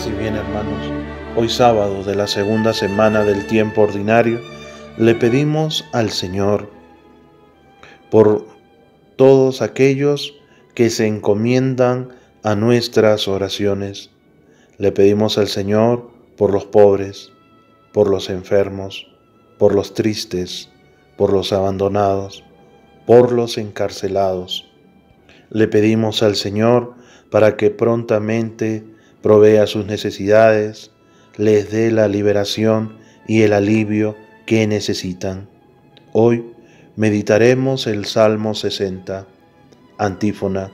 y bien, hermanos, hoy sábado de la segunda semana del tiempo ordinario, le pedimos al Señor por todos aquellos que se encomiendan a nuestras oraciones. Le pedimos al Señor por los pobres, por los enfermos, por los tristes, por los abandonados, por los encarcelados. Le pedimos al Señor para que prontamente provea sus necesidades, les dé la liberación y el alivio que necesitan. Hoy meditaremos el Salmo 60, antífona.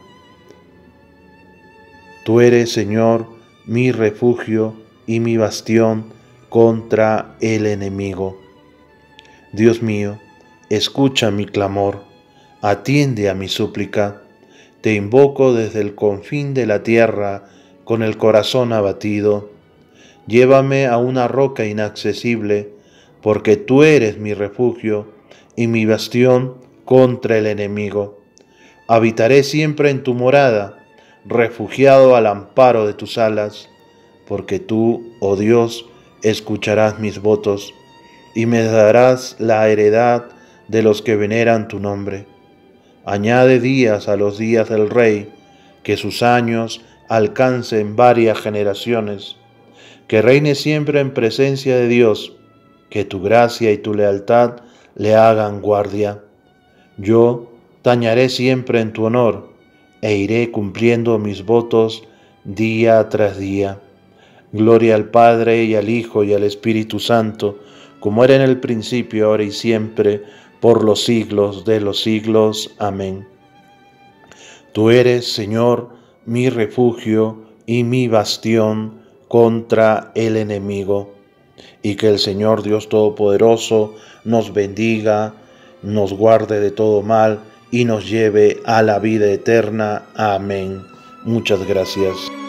Tú eres, Señor, mi refugio y mi bastión contra el enemigo. Dios mío, escucha mi clamor, atiende a mi súplica. Te invoco desde el confín de la tierra con el corazón abatido. Llévame a una roca inaccesible, porque tú eres mi refugio y mi bastión contra el enemigo. Habitaré siempre en tu morada, refugiado al amparo de tus alas, porque tú, oh Dios, escucharás mis votos y me darás la heredad de los que veneran tu nombre. Añade días a los días del Rey, que sus años alcancen varias generaciones. Que reine siempre en presencia de Dios, que tu gracia y tu lealtad le hagan guardia. Yo tañaré siempre en tu honor, e iré cumpliendo mis votos día tras día. Gloria al Padre, y al Hijo, y al Espíritu Santo, como era en el principio, ahora y siempre, por los siglos de los siglos. Amén. Tú eres, Señor, mi refugio y mi bastión contra el enemigo. Y que el Señor Dios Todopoderoso nos bendiga, nos guarde de todo mal y nos lleve a la vida eterna. Amén. Muchas gracias.